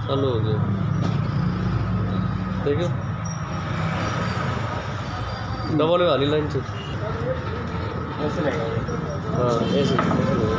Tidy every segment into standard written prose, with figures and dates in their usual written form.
चालू हो गया, देखो डबल वाली लाइन से ऐसे लगेगा। हाँ ऐसे लगेगा।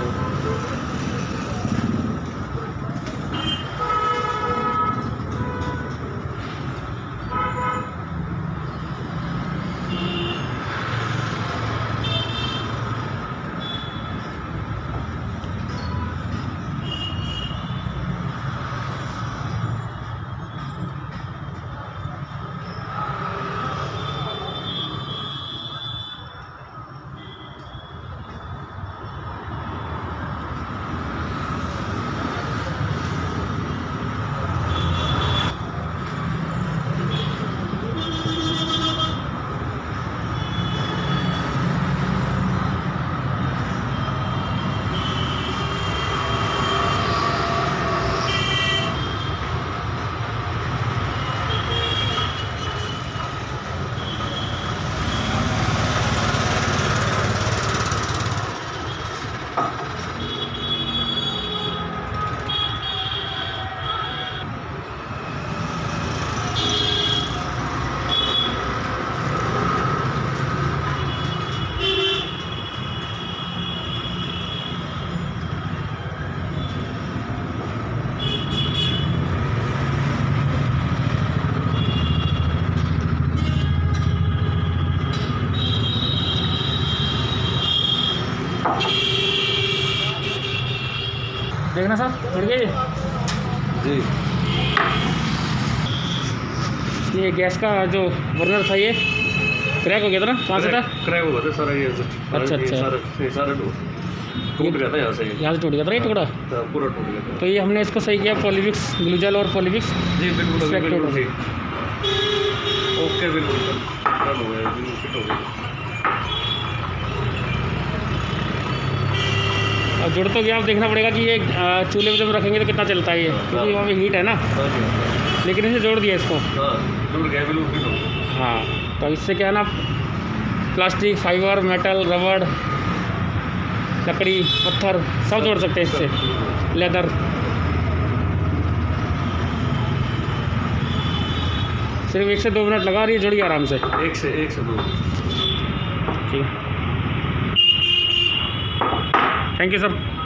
देखना साहब जुड़ गई जी। ये गैस का जो बर्नर था ये क्रैक हो गया था ना, कहाँ से था? क्रैक हो गया था सारा ये। अच्छा अच्छा, सारा टूट गया था यहाँ से टूट गया था ये टुकड़ा। पूरा टूट गया था। तो ये हमने इसको सही किया पॉलीविक्स ग्लूजल और पॉलीविक्स। जी बिल्कुल बिल्कुल ठीक, ओके बिल्कुल डन हो गया, बिल्कुल फिट हो गया। और जुड़ तो गया, अब देखना पड़ेगा कि ये चूल्हे पे जब रखेंगे तो कितना चलता है ये, क्योंकि वहाँ पे हीट है ना। लेकिन इसे जोड़ दिया इसको, जुड़ गया बिल्कुल फिट हो गया। हाँ, तो इससे क्या है ना, प्लास्टिक, फाइबर, मेटल, रबड़, लकड़ी, पत्थर सब जोड़ सकते हैं इससे, लेदर। सिर्फ 1 से 2 मिनट लगा रही है, जुड़ गया आराम से। 1 से 2। ठीक है, थैंक यू सर।